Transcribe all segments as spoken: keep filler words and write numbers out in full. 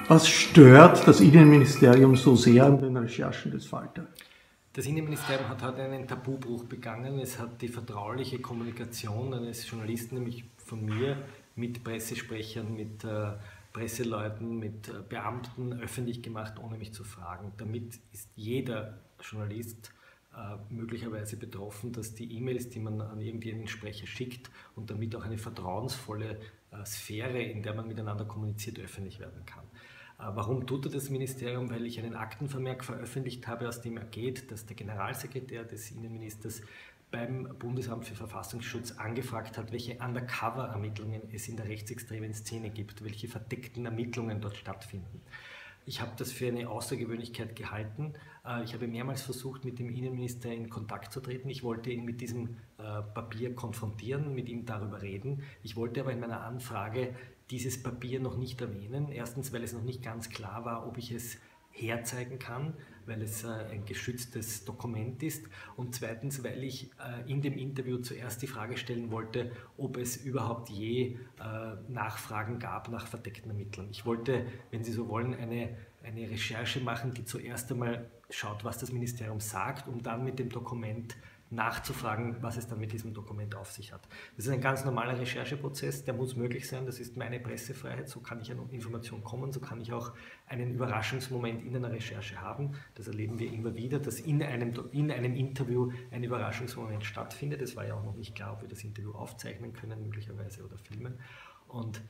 Was stört das Innenministerium so sehr an den Recherchen des Falter? Das Innenministerium hat heute einen Tabubruch begangen. Es hat die vertrauliche Kommunikation eines Journalisten, nämlich von mir, mit Pressesprechern, mit äh, Presseleuten, mit äh, Beamten öffentlich gemacht, ohne mich zu fragen. Damit ist jeder Journalist äh, möglicherweise betroffen, dass die E-Mails, die man an irgendeinen Sprecher schickt und damit auch eine vertrauensvolle äh, Sphäre, in der man miteinander kommuniziert, öffentlich werden kann. Warum tut das Ministerium? Weil ich einen Aktenvermerk veröffentlicht habe, aus dem ergeht, dass der Generalsekretär des Innenministers beim Bundesamt für Verfassungsschutz angefragt hat, welche Undercover-Ermittlungen es in der rechtsextremen Szene gibt, welche verdeckten Ermittlungen dort stattfinden. Ich habe das für eine Außergewöhnlichkeit gehalten. Ich habe mehrmals versucht, mit dem Innenminister in Kontakt zu treten. Ich wollte ihn mit diesem Papier konfrontieren, mit ihm darüber reden. Ich wollte aber in meiner Anfrage dieses Papier noch nicht erwähnen. Erstens, weil es noch nicht ganz klar war, ob ich es herzeigen kann, weil es äh, ein geschütztes Dokument ist, und zweitens, weil ich äh, in dem Interview zuerst die Frage stellen wollte, ob es überhaupt je äh, Nachfragen gab nach verdeckten Ermittlern. Ich wollte, wenn Sie so wollen, eine, eine Recherche machen, die zuerst einmal schaut, was das Ministerium sagt, um dann mit dem Dokument nachzufragen, was es dann mit diesem Dokument auf sich hat. Das ist ein ganz normaler Rechercheprozess, der muss möglich sein, das ist meine Pressefreiheit, so kann ich an Informationen kommen, so kann ich auch einen Überraschungsmoment in einer Recherche haben. Das erleben wir immer wieder, dass in einem, in einem Interview ein Überraschungsmoment stattfindet. Es war ja auch noch nicht klar, ob wir das Interview aufzeichnen können, möglicherweise, oder filmen. Und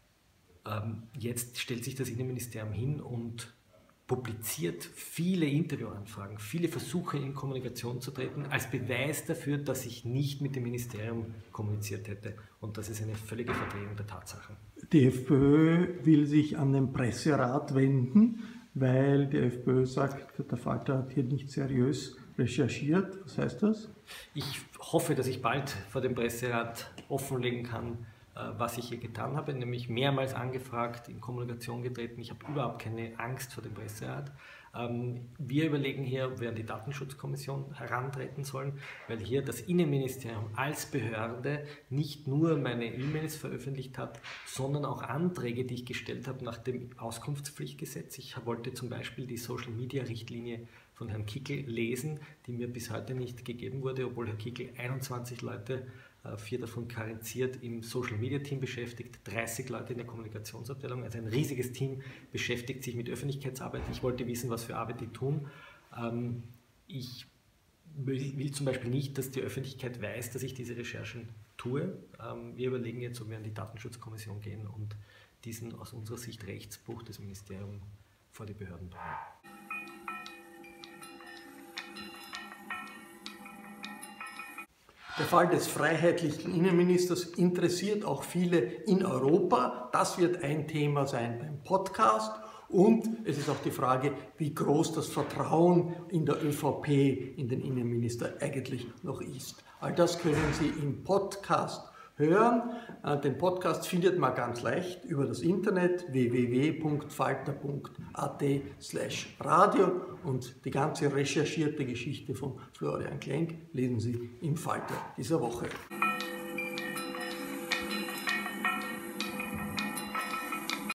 ähm, jetzt stellt sich das Innenministerium hin und publiziert viele Interviewanfragen, viele Versuche in Kommunikation zu treten, als Beweis dafür, dass ich nicht mit dem Ministerium kommuniziert hätte. Und das ist eine völlige Verdrehung der Tatsachen. Die FPÖ will sich an den Presserat wenden, weil die FPÖ sagt, der Falter hat hier nicht seriös recherchiert. Was heißt das? Ich hoffe, dass ich bald vor dem Presserat offenlegen kann, was ich hier getan habe, nämlich mehrmals angefragt, in Kommunikation getreten. Ich habe überhaupt keine Angst vor dem Presserat. Wir überlegen hier, ob wir an die Datenschutzkommission herantreten sollen, weil hier das Innenministerium als Behörde nicht nur meine E-Mails veröffentlicht hat, sondern auch Anträge, die ich gestellt habe nach dem Auskunftspflichtgesetz. Ich wollte zum Beispiel die Social-Media-Richtlinie von Herrn Kickl lesen, die mir bis heute nicht gegeben wurde, obwohl Herr Kickl einundzwanzig Leute, vier davon karenziert, im Social-Media-Team beschäftigt, dreißig Leute in der Kommunikationsabteilung, also ein riesiges Team beschäftigt sich mit Öffentlichkeitsarbeit. Ich wollte wissen, was für Arbeit die tun. Ich will zum Beispiel nicht, dass die Öffentlichkeit weiß, dass ich diese Recherchen tue. Wir überlegen jetzt, ob wir an die Datenschutzkommission gehen und diesen aus unserer Sicht Rechtsbruch des Ministeriums vor die Behörden bringen. Der Fall des freiheitlichen Innenministers interessiert auch viele in Europa. Das wird ein Thema sein beim Podcast. Und es ist auch die Frage, wie groß das Vertrauen in der ÖVP, in den Innenminister eigentlich noch ist. All das können Sie im Podcast hören. Den Podcast findet man ganz leicht über das Internet w w w punkt falter punkt a t slash radio, und die ganze recherchierte Geschichte von Florian Klenk lesen Sie im Falter dieser Woche.